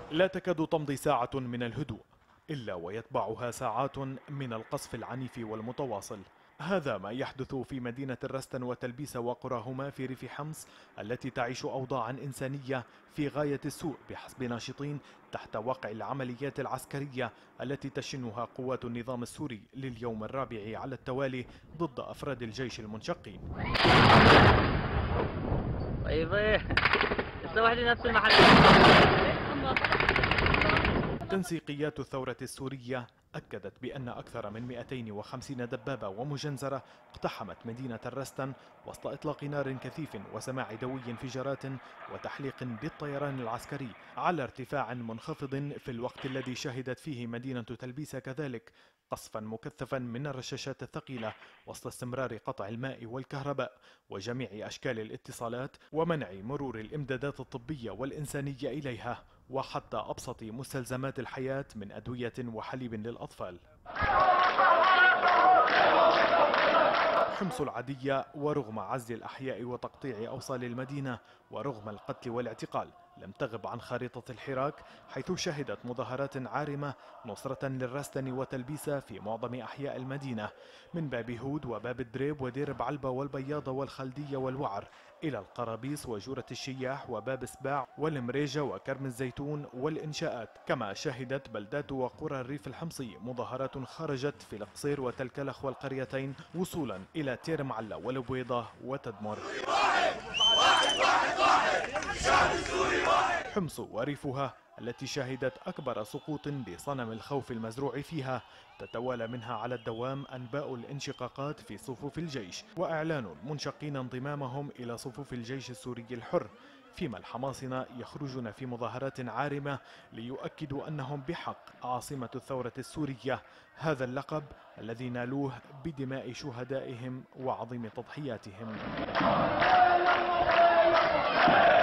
لا تكاد تمضي ساعة من الهدوء إلا ويتبعها ساعات من القصف العنيف والمتواصل. هذا ما يحدث في مدينة الرستن وتلبيس وقراهما في ريف حمص التي تعيش أوضاعا إنسانية في غاية السوء بحسب ناشطين تحت وقع العمليات العسكرية التي تشنها قوات النظام السوري لليوم الرابع على التوالي ضد أفراد الجيش المنشقين. طيب استوحد نفس المحل. تنسيقيات الثورة السورية أكدت بأن أكثر من 250 دبابة ومجنزرة اقتحمت مدينة الرستن وسط إطلاق نار كثيف وسماع دوي انفجارات وتحليق بالطيران العسكري على ارتفاع منخفض، في الوقت الذي شهدت فيه مدينة تلبيس كذلك قصفا مكثفا من الرشاشات الثقيلة وسط استمرار قطع الماء والكهرباء وجميع أشكال الاتصالات ومنع مرور الإمدادات الطبية والإنسانية إليها وحتى أبسط مستلزمات الحياة من أدوية وحليب للأطفال. حمص العادية ورغم عزل الأحياء وتقطيع أوصال المدينة ورغم القتل والاعتقال لم تغب عن خارطة الحراك، حيث شهدت مظاهرات عارمة نصرة للرستن وتلبيس في معظم أحياء المدينة من باب هود وباب الدريب ودير بعلبة والبياضة والخلدية والوعر إلى القرابيس وجورة الشياح وباب سباع والمريجة وكرم الزيتون والإنشاءات. كما شهدت بلدات وقرى الريف الحمصي مظاهرات خرجت في القصير وتلكلخ والقريتين وصولا إلى تير معلة والبويضة وتدمر. حمص وريفها التي شهدت أكبر سقوط لصنم الخوف المزروع فيها تتوالى منها على الدوام أنباء الانشقاقات في صفوف الجيش وإعلان المنشقين انضمامهم إلى صفوف الجيش السوري الحر، فيما الحماصنة يخرجون في مظاهرات عارمة ليؤكدوا أنهم بحق عاصمة الثورة السورية، هذا اللقب الذي نالوه بدماء شهدائهم وعظيم تضحياتهم.